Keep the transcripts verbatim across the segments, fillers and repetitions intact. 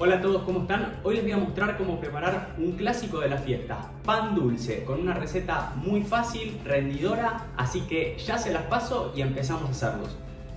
Hola a todos, ¿cómo están? Hoy les voy a mostrar cómo preparar un clásico de la fiesta, pan dulce, con una receta muy fácil, rendidora, así que ya se las paso y empezamos a hacerlos.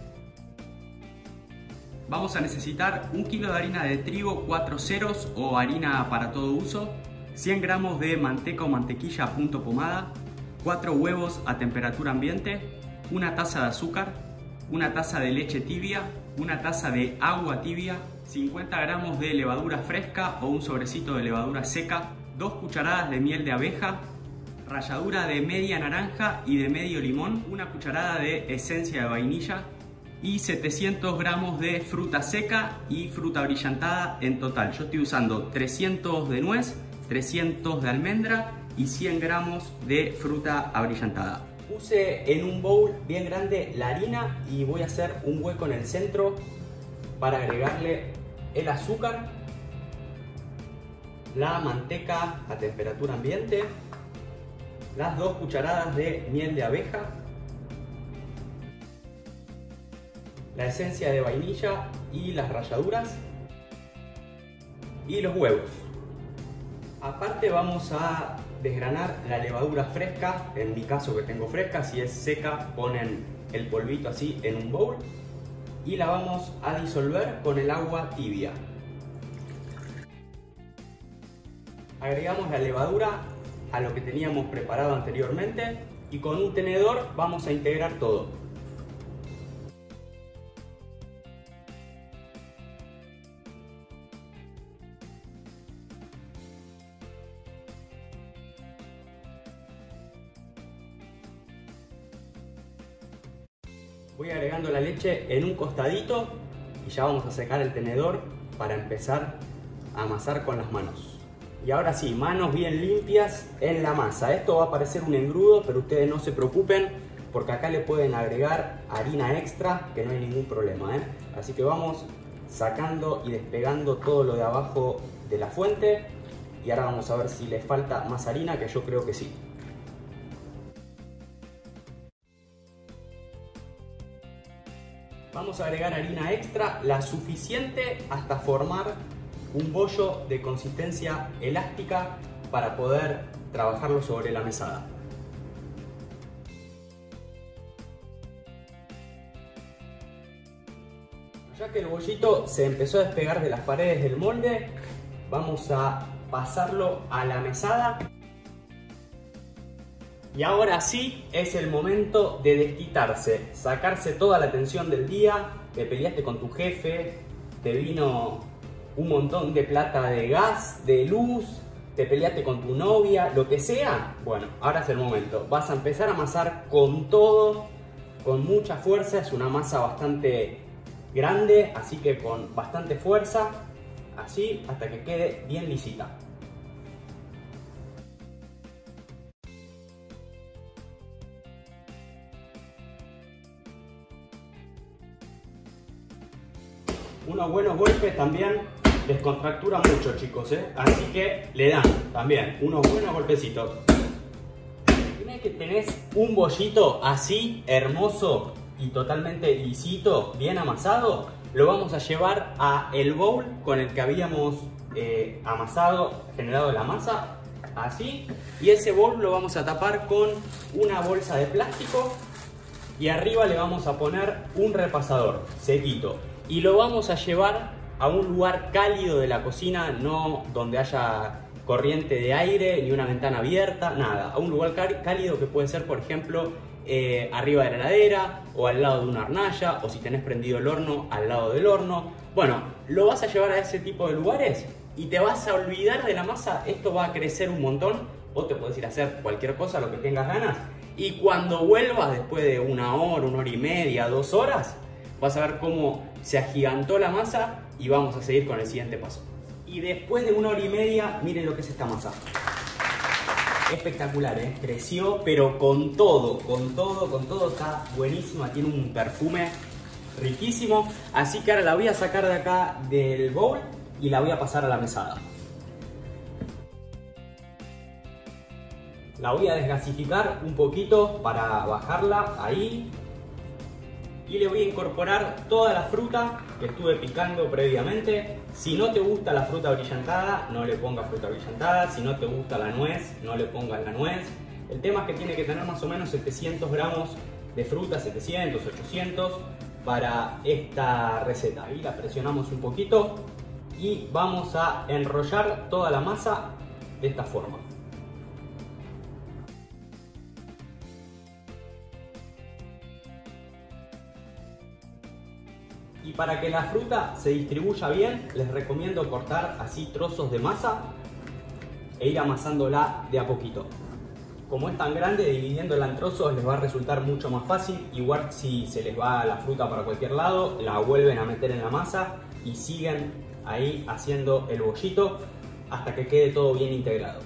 Vamos a necesitar un kilo de harina de trigo cuatro ceros o harina para todo uso, cien gramos de manteca o mantequilla a punto pomada, cuatro huevos a temperatura ambiente, una taza de azúcar, una taza de leche tibia, una taza de agua tibia, cincuenta gramos de levadura fresca o un sobrecito de levadura seca, dos cucharadas de miel de abeja, ralladura de media naranja y de medio limón, una cucharada de esencia de vainilla y setecientos gramos de fruta seca y fruta brillantada en total. Yo estoy usando trescientos de nuez, trescientos de almendra y cien gramos de fruta abrillantada. Puse en un bowl bien grande la harina y voy a hacer un hueco en el centro para agregarle el azúcar, la manteca a temperatura ambiente, las dos cucharadas de miel de abeja, la esencia de vainilla y las ralladuras y los huevos. Aparte vamos a desgranar la levadura fresca, en mi caso que tengo fresca, si es seca ponen el polvito así en un bowl y la vamos a disolver con el agua tibia. Agregamos la levadura a lo que teníamos preparado anteriormente y con un tenedor vamos a integrar todo. Voy agregando la leche en un costadito y ya vamos a secar el tenedor para empezar a amasar con las manos. Y ahora sí, manos bien limpias en la masa. Esto va a parecer un engrudo, pero ustedes no se preocupen porque acá le pueden agregar harina extra, que no hay ningún problema, ¿eh? Así que vamos sacando y despegando todo lo de abajo de la fuente y ahora vamos a ver si le falta más harina, que yo creo que sí. Vamos a agregar harina extra, la suficiente hasta formar un bollo de consistencia elástica para poder trabajarlo sobre la mesada. Ya que el bollito se empezó a despegar de las paredes del molde, vamos a pasarlo a la mesada. Y ahora sí es el momento de desquitarse, sacarse toda la tensión del día. Te peleaste con tu jefe, te vino un montón de plata de gas, de luz, te peleaste con tu novia, lo que sea. Bueno, ahora es el momento. Vas a empezar a amasar con todo, con mucha fuerza. Es una masa bastante grande, así que con bastante fuerza, así hasta que quede bien lisita. Unos buenos golpes también descontractura mucho, chicos, ¿eh? Así que le dan también unos buenos golpecitos. Una vez que tenés un bollito así, hermoso y totalmente lisito, bien amasado, lo vamos a llevar a el bowl con el que habíamos eh, amasado, generado la masa, así. Y ese bowl lo vamos a tapar con una bolsa de plástico y arriba le vamos a poner un repasador sequito. Y lo vamos a llevar a un lugar cálido de la cocina, no donde haya corriente de aire ni una ventana abierta, nada. A un lugar cálido que puede ser, por ejemplo, eh, arriba de la heladera o al lado de una hornalla, o si tenés prendido el horno, al lado del horno. Bueno, lo vas a llevar a ese tipo de lugares y te vas a olvidar de la masa. Esto va a crecer un montón. Vos te podés ir a hacer cualquier cosa, lo que tengas ganas. Y cuando vuelvas, después de una hora, una hora y media, dos horas, vas a ver cómo se agigantó la masa y vamos a seguir con el siguiente paso. Y después de una hora y media, miren lo que es esta masa. Espectacular, ¿eh? Creció, pero con todo, con todo, con todo. Está buenísima, tiene un perfume riquísimo. Así que ahora la voy a sacar de acá del bowl y la voy a pasar a la mesada. La voy a desgasificar un poquito para bajarla ahí. y le voy a incorporar toda la fruta que estuve picando previamente. Si no te gusta la fruta brillantada, no le pongas fruta brillantada. Si no te gusta la nuez, no le pongas la nuez. El tema es que tiene que tener más o menos setecientos gramos de fruta, setecientos, ochocientos, para esta receta. Ahí la presionamos un poquito y vamos a enrollar toda la masa de esta forma. Y para que la fruta se distribuya bien, les recomiendo cortar así trozos de masa e ir amasándola de a poquito. Como es tan grande, dividiéndola en trozos les va a resultar mucho más fácil. Igual si se les va la fruta para cualquier lado, la vuelven a meter en la masa y siguen ahí haciendo el bollito hasta que quede todo bien integrado.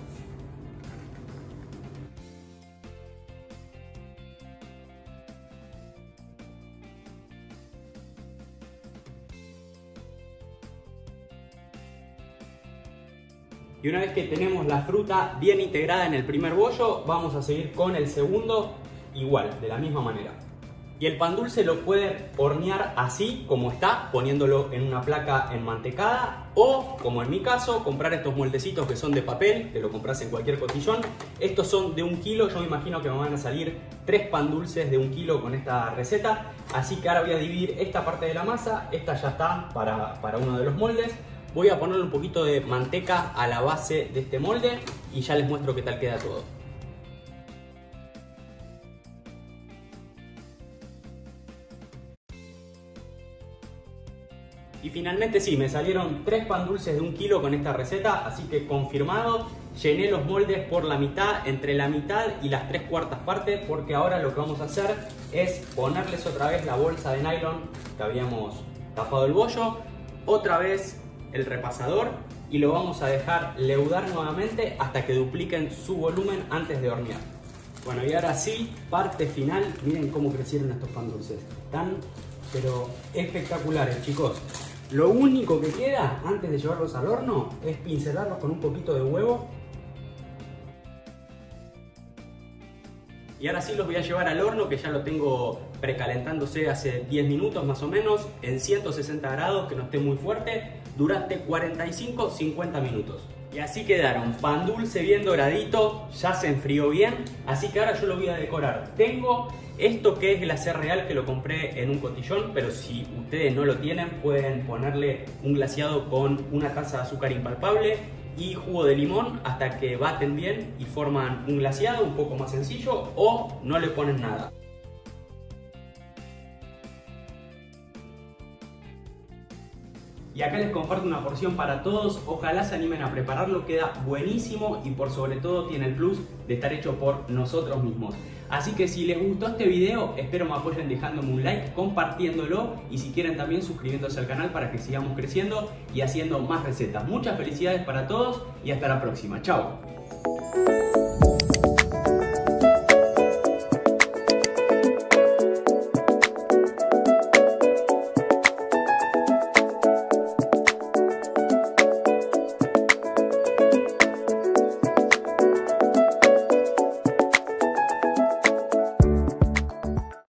Y una vez que tenemos la fruta bien integrada en el primer bollo, vamos a seguir con el segundo igual, de la misma manera. Y el pan dulce lo pueden hornear así como está, poniéndolo en una placa enmantecada, o como en mi caso, comprar estos moldecitos que son de papel, que lo compras en cualquier cotillón. Estos son de un kilo, yo me imagino que me van a salir tres pan dulces de un kilo con esta receta. Así que ahora voy a dividir esta parte de la masa, esta ya está para, para uno de los moldes. Voy a ponerle un poquito de manteca a la base de este molde y ya les muestro qué tal queda todo. Y finalmente sí, me salieron tres pan dulces de un kilo con esta receta, así que confirmado. Llené los moldes por la mitad, entre la mitad y las tres cuartas partes, porque ahora lo que vamos a hacer es ponerles otra vez la bolsa de nylon que habíamos tapado el bollo, otra vez el repasador y lo vamos a dejar leudar nuevamente hasta que dupliquen su volumen antes de hornear. Bueno, y ahora sí, parte final. Miren cómo crecieron estos pan dulces. Están pero espectaculares, chicos. Lo único que queda antes de llevarlos al horno es pincelarlos con un poquito de huevo. Y ahora sí los voy a llevar al horno, que ya lo tengo precalentándose hace diez minutos más o menos, en ciento sesenta grados, que no esté muy fuerte, durante cuarenta y cinco a cincuenta minutos. Y así quedaron, pan dulce bien doradito, ya se enfrió bien, así que ahora yo lo voy a decorar. Tengo esto que es glacé real, que lo compré en un cotillón, pero si ustedes no lo tienen pueden ponerle un glaseado con una taza de azúcar impalpable y jugo de limón hasta que baten bien y forman un glaseado un poco más sencillo, o no le ponen nada. Y acá les comparto una porción para todos, ojalá se animen a prepararlo, queda buenísimo y por sobre todo tiene el plus de estar hecho por nosotros mismos. Así que si les gustó este video, espero me apoyen dejándome un like, compartiéndolo y si quieren también suscribiéndose al canal para que sigamos creciendo y haciendo más recetas. Muchas felicidades para todos y hasta la próxima. Chao.